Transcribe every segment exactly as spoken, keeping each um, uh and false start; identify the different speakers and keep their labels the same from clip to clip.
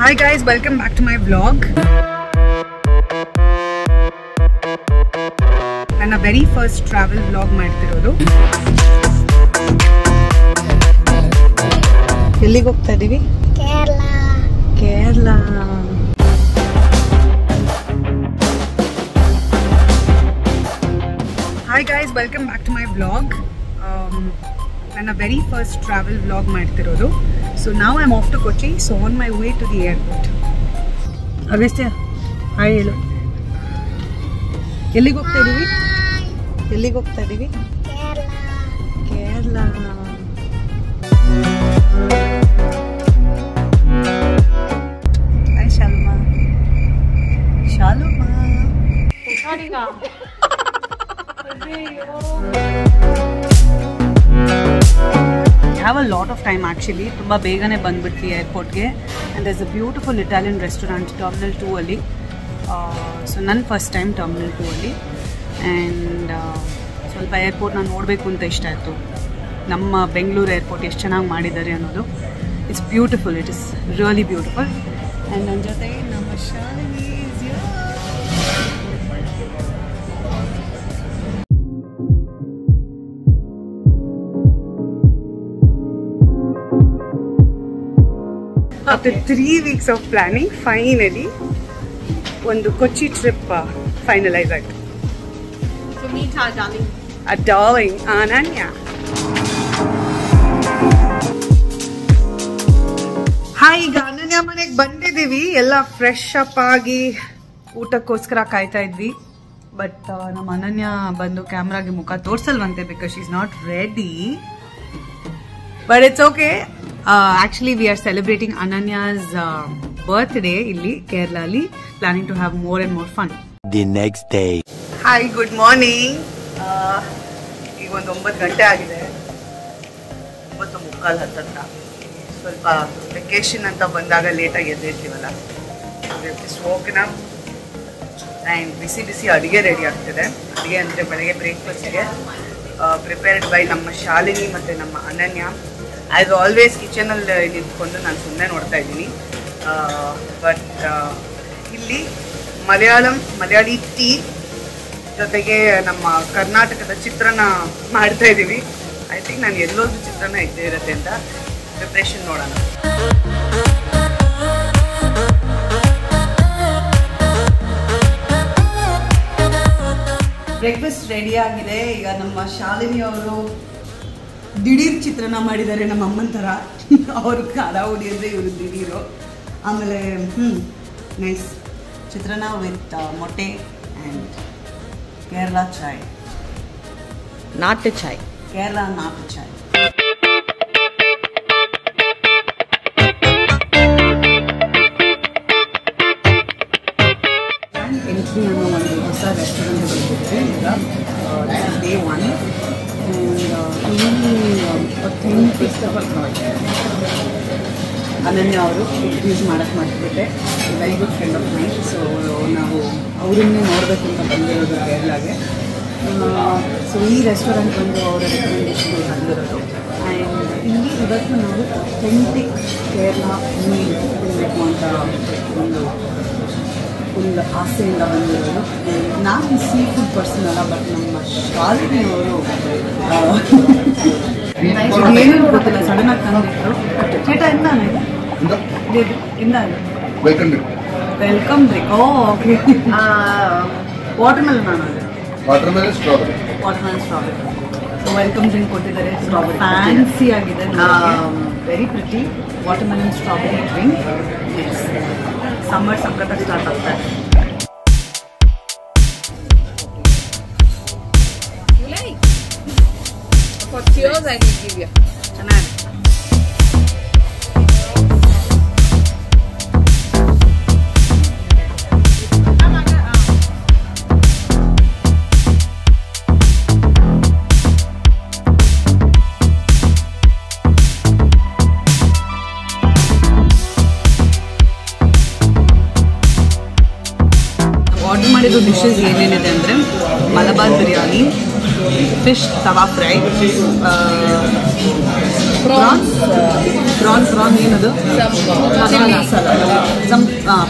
Speaker 1: Hi guys, welcome back to my vlog. ನನ್ನ very first travel vlog ಮಾಡ್ತಿರೋದು. ಎಲ್ಲಿಗೆ ಹೋಗ್ತಾ ಇದೀವಿ?
Speaker 2: Kerala.
Speaker 1: Kerala. Hi guys, welcome back to my vlog. Um, ನನ್ನ very first travel vlog ಮಾಡ್ತಿರೋದು. So now I'm off to Kochi, so on my way to the airport. Agastya, hi hello. ಎಲ್ಲಿಗೆ ಹೋಗ್ತಾ ಇದೀವಿ? ಎಲ್ಲಿಗೆ ಹೋಗ್ತಾ ಇದೀವಿ?
Speaker 2: Kerala.
Speaker 1: Kerala. Hi Shalma. Shalma. I have a lot of time actually. ತುಂಬಾ ಬೇಗನೆ ಬಂದ್ಬಿಟ್ವಿ ಏರ್ಪೋರ್ಟ್ಗೆ. And there's a beautiful Italian restaurant Terminal two ಅಲ್ಲಿ. ಸೊ ನನ್ನ ಫಸ್ಟ್ ಟೈಮ್ ಟರ್ಮಿನಲ್ ಟೂ ಅಲ್ಲಿ. ಆ್ಯಂಡ್ ಸ್ವಲ್ಪ ಏರ್ಪೋರ್ಟ್ನ ನೋಡಬೇಕು ಅಂತ ಇಷ್ಟ ಆಯಿತು. ನಮ್ಮ ಬೆಂಗಳೂರು ಏರ್ಪೋರ್ಟ್ ಎಷ್ಟು ಚೆನ್ನಾಗಿ ಮಾಡಿದ್ದಾರೆ ಅನ್ನೋದು. It's beautiful, it is really beautiful. And ನನ್ನ ಜೊತೆ ನಮ್ಮ Shalini is here. After three weeks of planning, finally ಒಂದು ಕೊಚ್ಚಿ ಟ್ರಿಪ್ ಫೈನಲೈಸ್ ಆಯಿತು.
Speaker 2: To meet our darling.
Speaker 1: Our darling Ananya. ಹಾಯ್, ಈಗ ಅನನ್ಯ ಮನೆಗೆ ಬಂದಿದ್ದೀವಿ. ಎಲ್ಲ ಫ್ರೆಶ್ ಅಪ್ ಆಗಿ ಊಟಕ್ಕೋಸ್ಕರ ಕಾಯ್ತಾ ಇದ್ವಿ. ಬಟ್ ನಮ್ಮ ಅನನ್ಯ ಬಂದು ಕ್ಯಾಮ್ರಾಗೆ ಮುಖ ತೋರ್ಸಲ್ವಂತೆ because she is not ready. But it's okay. Actually we are celebrating Ananya's birthday ಇಲ್ಲಿ ಕೇರಳಲ್ಲಿ. Planning to have more and more fun.
Speaker 3: The next day.
Speaker 1: Hi, good morning. ಈಗ ಒಂದು ಒಂಬತ್ತು ಗಂಟೆ ಆಗಿದೆ. ಒಂಬತ್ತು ಮುಕ್ಕಾಲು ಹತ್ತತ್ರ. ಸ್ವಲ್ಪ ವೆಕೇಶನ್ ಅಂತ ಬಂದಾಗ ಲೇಟಾಗಿ ಎದ್ದಿರ್ತೀವಲ್ಲ. ಸ್ಮೋಕ್ನ ಆ್ಯಂಡ್ ಬಿಸಿ ಬಿಸಿ ಅಡುಗೆ ರೆಡಿ ಆಗ್ತಿದೆ. ಅಡುಗೆ ಅಂದರೆ ಬೆಳಗ್ಗೆ ಬ್ರೇಕ್ಫಾಸ್ಟ್ಗೆ ಪ್ರಿಪೇರ್ಡ್ ಬೈ ನಮ್ಮ ಶಾಲಿನಿ ಮತ್ತು ನಮ್ಮ ಅನನ್ಯ. ಆ್ಯಸ್ ಆಲ್ವೇಸ್ ಕಿಚನಲ್ಲಿ ನಿಂತ್ಕೊಂಡು ನಾನು ಸುಮ್ಮನೆ ನೋಡ್ತಾ ಇದ್ದೀನಿ. ಬಟ್ ಇಲ್ಲಿ ಮಲಯಾಳಂ ಮಲಯಾಳಿ ಟೀ ಜೊತೆಗೆ ನಮ್ಮ ಕರ್ನಾಟಕದ ಚಿತ್ರಾನ್ನ ಮಾಡ್ತಾ ಇದ್ದೀವಿ. ಐ ಥಿಂಕ್ ನಾನು ಎಲ್ಲೋದು ಚಿತ್ರಾನ್ನ ಇದ್ದೇ ಇರುತ್ತೆ ಅಂತ ಪ್ರಿಪ್ರೇಷನ್ ನೋಡೋಣ. ಬ್ರೇಕ್ಫಾಸ್ಟ್ ರೆಡಿ ಆಗಿದೆ. ಈಗ ನಮ್ಮ ಶಾಲಿನಿ ಅವರು ದಿಢೀರ್ ಚಿತ್ರಾನ್ನ ಮಾಡಿದ್ದಾರೆ ನಮ್ಮ ಅಮ್ಮನ ಥರ. ಅವರು ಖಾರ ಹುಡಿ ಅಂದರೆ ಇವರು ದಿಢೀರು. ಆಮೇಲೆ ಹ್ಞೂ ನೈಸ್ ಚಿತ್ರಾನ್ನ ವಿತ್ ಮೊಟ್ಟೆ ಆ್ಯಂಡ್ ಕೇರಳ ಚಾಯ್.
Speaker 4: ನಾಟು ಚಾಯ್.
Speaker 1: ಕೇರಳ ನಾಟು ಚಾಯ್. ಎಂಟ್ರಿ ಅನ್ನೋ ಒಂದು ಹೊಸ ರೆಸ್ಟೋರೆಂಟ್ ಬಂದಿದ್ದೆ. ಈಗ ಡೇ ಒನ್. ಅನನ್ಯ ಅವರು ಯೂಸ್ ಮಾಡೋಕ್ಕೆ ಮಾಡಿಬಿಟ್ಟೆ. Very good friend of my. So ನಾವು ಅವರನ್ನೇ ನೋಡಬೇಕು ಅಂತ ಬಂದಿರೋದು ಕೇರಳಗೆ. ಸೊ ಈ ರೆಸ್ಟೋರೆಂಟ್ ಬಂದು ಅವರ ರೆಕಮೆಂಡೇಷನ್ ಬಂದಿರೋದು. ಆ್ಯಂಡ್ ಇಲ್ಲಿ ಇವತ್ತು ನಾವು ಅಥೆಂಟಿಕ್ ಕೇರಳ ಮೀಲ್ ತಿನ್ನಬೇಕು ಅಂತ ಒಂದು ಫುಲ್ ಆಸೆಯಿಂದ ಬಂದಿರೋದು. ನಾನು ಸೀ ಫುಡ್ ಪರ್ಸನ್ ಅಲ್ಲ, ಬಟ್ ನಮ್ಮ ಶಾಲಿನಿ ಅವರು ಏನೂ ಗೊತ್ತಿಲ್ಲ, ಸಡನ್ನಾಗಿ ತಂದಿದ್ರು. ಚೇಟ ಎಂದ ಇಂದ welcome drink. Oh okay. Watermelon ನಾನು ಅದು watermelon strawberry watermelon strawberry. So welcome drink ಕೊಟ್ಟಿದ್ದಾರೆ. ಸ್ಟ್ರಾಬೆರಿ ಫ್ಯಾನ್ಸಿ ಆಗಿದೆ, very pretty. Watermelon strawberry drink. Summer ಸಖತ್ತಾಗಿ ಸ್ಟಾರ್ಟ್ ಆಗ್ತಾ ಇದೆ. ಚೆನ್ನಾಗಿ ಆರ್ಡರ್ ಮಾಡಿರೋ ಡಿಶಸ್ ಏನೇನಿದೆ ಅಂದರೆ Malabar biryani, fish tawa fry, prawns prawn prawn ಏನದು ಮಸಾಲ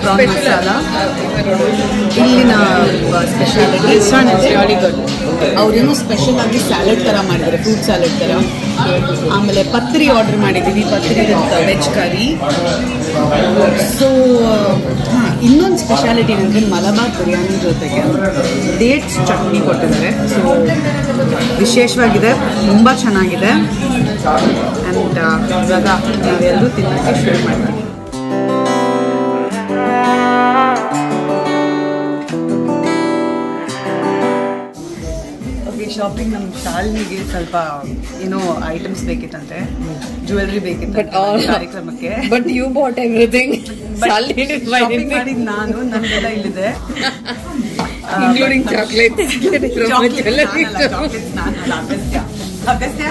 Speaker 3: ಪ್ರಾನ್ ಮಸಾಲ ಇಲ್ಲಿನ speciality. Restaurant is really good. ಅವ್ರೇನೋ ಸ್ಪೆಷಲ್ ಆಗಿ ಸ್ಯಾಲೆಡ್ ಥರ ಮಾಡಿದ್ದಾರೆ, ಫ್ರೂಟ್ ಸ್ಯಾಲೆಡ್ ಥರ. ಆಮೇಲೆ ಪತ್ರಿ ಆರ್ಡರ್ ಮಾಡಿದ್ದೀವಿ, ಪತ್ರಿ ವೆಜ್ ಕರಿ. ಸೊ ಹಾಂ, ಇನ್ನೊಂದು ಸ್ಪೆಷಾಲಿಟಿ ಏನಂದರೆ ಮಲಬಾರ್ ಬಿರಿಯಾನಿ ಜೊತೆಗೆ ಡೇಟ್ಸ್ ಚಟ್ನಿ ಕೊಟ್ಟಿದ್ದಾರೆ. ಸೊ ವಿಶೇಷವಾಗಿದೆ, ತುಂಬ ಚೆನ್ನಾಗಿದೆ. ಆ್ಯಂಡ್ ಇವಾಗ ನಾವೆಲ್ಲರೂ ತಿನ್ನೋಕ್ಕೆ ಶುರು ಮಾಡ್ತೀವಿ. ಶಾಪಿಂಗ್ ನಮ್ಮ ಶಾಲಿನಿಗೆ ಸ್ವಲ್ಪ ಏನೋ ಐಟಮ್ಸ್ ಬೇಕಿತ್ತಂತೆ, ಜ್ಯುವೆಲ್ರಿ ಬೇಕಿತ್ತು ಕಾರ್ಯಕ್ರಮಕ್ಕೆ.
Speaker 4: But you bought everything.
Speaker 3: Shopping ಮಾಡಿದ್ದು ನಾನು, ನನ್ಗೆಲ್ಲ ಇಲ್ಲಿದೆ,
Speaker 4: ಇನ್ಕ್ಲೂಡಿಂಗ್ ಚಾಕ್ಲೇಟ್ಸ್.
Speaker 3: ಅಗಸ್ತ್ಯ ಅಗಸ್ತ್ಯ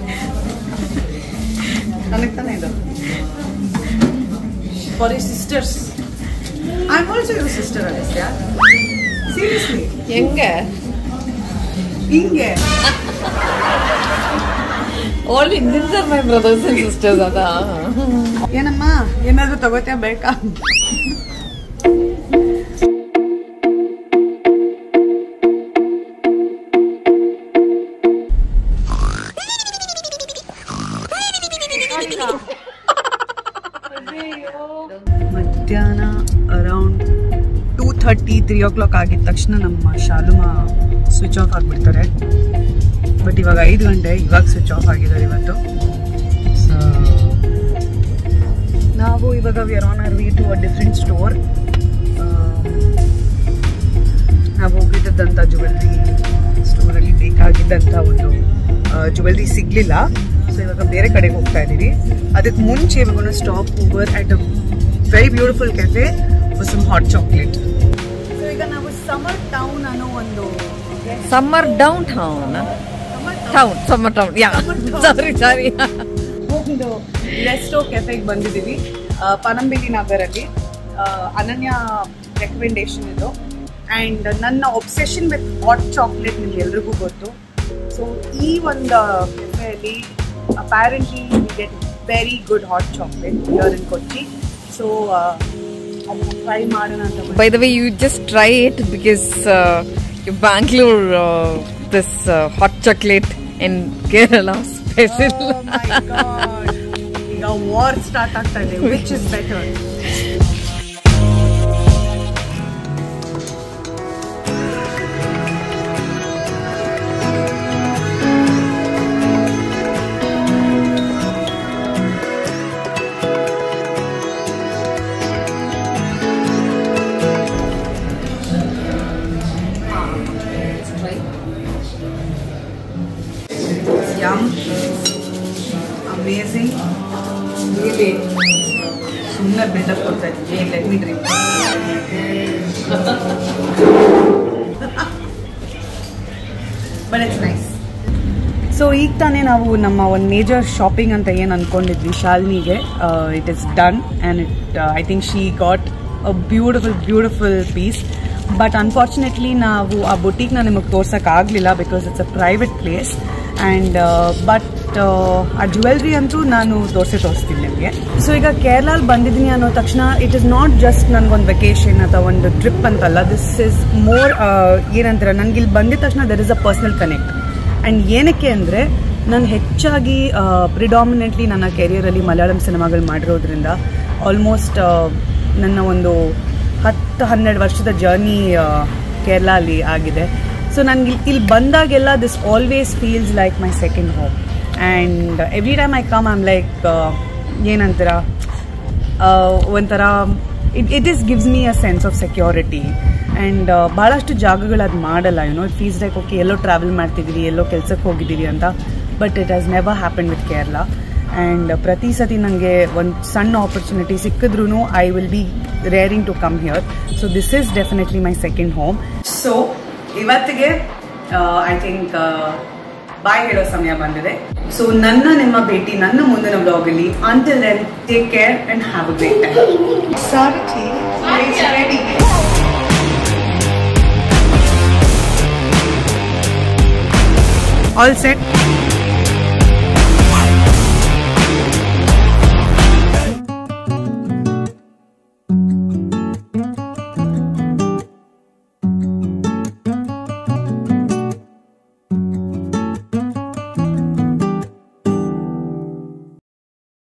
Speaker 3: ನನಗೆ ತಾನೇ ಇದು for your sisters. I am also your sister Agastya. Seriously
Speaker 4: ಹೆಂಗೆ
Speaker 3: ಹಿಂಗೆ
Speaker 4: all Indians are my brothers and sisters. ಅದ
Speaker 3: ಏನಮ್ಮ ಏನಾದ್ರು ತಗೋತ್ಯಾ ಬೇಕಾ? ಮಧ್ಯಾಹ್ನ around two thirty three o'clock ಆಗಿದ ತಕ್ಷಣ ನಮ್ಮ ಶಾಲುಮ ಸ್ವಿಚ್ ಆಫ್ ಆಗಿಬಿಡ್ತಾರೆ. ಬಟ್ ಇವಾಗ ಐದು ಗಂಟೆ, ಇವಾಗ ಸ್ವಿಚ್ ಆಫ್ ಆಗಿದ್ದಾರೆ ಇವತ್ತು. ಸೊ ನಾವು ಇವಾಗ we are on our way to a different store. ನಾವು ಹೋಗಿದ್ದಂಥ ಜ್ಯುವೆಲ್ರಿ ಸ್ಟೋರಲ್ಲಿ ಬೇಕಾಗಿದ್ದಂಥ ಒಂದು ಜ್ಯುವೆಲ್ರಿ ಸಿಗಲಿಲ್ಲ. ಸೊ ಇವಾಗ ಬೇರೆ ಕಡೆಗೆ ಹೋಗ್ತಾ ಇದ್ದೀವಿ. ಅದಕ್ಕೆ ಮುಂಚೆ ಇವಾಗ stopover at a very beautiful cafe for some hot chocolate. So ಈಗ ನಾವು ಸಮ್ಮರ್ ಟೌನ್ ಅನ್ನೋ ಒಂದು
Speaker 4: summer down town town summer town yeah sorry sorry
Speaker 3: ಒಂದು ರೆಸ್ಟೋ ಕೆಫೆಗೆ ಬಂದಿದ್ದೀವಿ ಪನಂಬೇಲಿ ನಗರಲ್ಲಿ. ಅನನ್ಯ ರೆಕಮೆಂಡೇಶನ್ ಇದು. ಆ್ಯಂಡ್ ನನ್ನ ಒಬ್ಸೆಷನ್ ವಿತ್ ಹಾಟ್ ಚಾಕ್ಲೇಟ್ ನಿಮ್ಗೆ ಎಲ್ರಿಗೂ ಗೊತ್ತು. ಸೊ ಈ ಒಂದು ಕೆಫೆಯಲ್ಲಿ apparently we get very good hot chocolate here in Kochi. So ಅದನ್ನು ಟ್ರೈ ಮಾಡೋಣ ಅಂತ.
Speaker 4: By the way you just try it because you Bangalore this hot chocolate in Kerala special.
Speaker 3: ಈಗ ವಾರ್ ಸ್ಟಾರ್ಟ್ ಆಗ್ತಾ ಇದೆ, which is better? Yum, amazing, really. ಸುಮ್ಮನೆ buildup ಕೊಡ್ತಾ ಇದ್ದೀವಿ. Let me drink. But it's nice. So ಈಗ ತಾನೇ ನಾವು ನಮ್ಮ ಒಂದು ಮೇಜರ್ ಶಾಪಿಂಗ್ ಅಂತ ಏನು ಅಂದ್ಕೊಂಡಿದ್ವಿ ಶಾಲಿನಿಗೆ, it is done and it I think she got a beautiful beautiful piece. But unfortunately ನಾವು ಆ ಬುಟೀಕ್ನ ನಿಮಗೆ ತೋರ್ಸೋಕ್ಕಾಗಲಿಲ್ಲ because it's a private place. And but ಆ ಜ್ಯುವೆಲ್ರಿ ಅಂತೂ ನಾನು ತೋರಿಸೇ ತೋರಿಸ್ತೀನಿ ನಿಮಗೆ. ಸೊ ಈಗ ಕೇರಳಲ್ಲಿ ಬಂದಿದ್ದೀನಿ ಅನ್ನೋ ತಕ್ಷಣ ಇಟ್ ಇಸ್ ನಾಟ್ ಜಸ್ಟ್ ನನಗೊಂದು ವೆಕೇಶನ್ ಅಥವಾ ಒಂದು ಟ್ರಿಪ್ ಅಂತಲ್ಲ. ದಿಸ್ ಇಸ್ ಮೋರ್ ಏನಂತಾರೆ, ನನಗೆ ಇಲ್ಲಿ ಬಂದಿದ ತಕ್ಷಣ there is a personal connect. And ಏನಕ್ಕೆ ಅಂದರೆ ನಾನು ಹೆಚ್ಚಾಗಿ ಪ್ರಿಡಾಮಿನೆಂಟ್ಲಿ ನನ್ನ ಕೆರಿಯರಲ್ಲಿ ಮಲಯಾಳಂ ಸಿನಿಮಾಗಳು ಮಾಡಿರೋದ್ರಿಂದ ಆಲ್ಮೋಸ್ಟ್ ನನ್ನ ಒಂದು ಹತ್ತು ಹನ್ನೆರಡು ವರ್ಷದ ಜರ್ನಿ ಕೇರಳ ಅಲ್ಲಿ ಆಗಿದೆ. ಸೊ ನನಗೆ ಇಲ್ಲಿ ಬಂದಾಗೆಲ್ಲ this always feels like my second home. And every time I come I'm like ಏನಂತೀರ ಒಂಥರ it it is gives me a sense of security. And ಭಾಳಷ್ಟು ಜಾಗಗಳು ಅದು ಮಾಡಲ್ಲ. You know it feels like okay ಎಲ್ಲೋ ಟ್ರಾವೆಲ್ ಮಾಡ್ತಿದ್ದೀವಿ, ಎಲ್ಲೋ ಕೆಲಸಕ್ಕೆ ಹೋಗಿದ್ದೀವಿ ಅಂತ. But it has never happen with Kerala. And ಪ್ರತಿ ಸತಿ ನನಗೆ ಒಂದು ಸಣ್ಣ ಆಪರ್ಚುನಿಟಿ ಸಿಕ್ಕಿದ್ರೂ I will be raring to come here. So this is definitely my second home. So ಇವತ್ತಿಗೆ ಐ ಥಿಂಕ್ ಬಾಯ್ ಹೇಳೋ ಸಮಯ ಬಂದಿದೆ. ಸೊ ನನ್ನ ನಿಮ್ಮ ಭೇಟಿ ನನ್ನ ಮುಂದಿನ ಬ್ಲಾಗಲ್ಲಿ. Until then take care and have a great time. Sarathi it's ready. All set.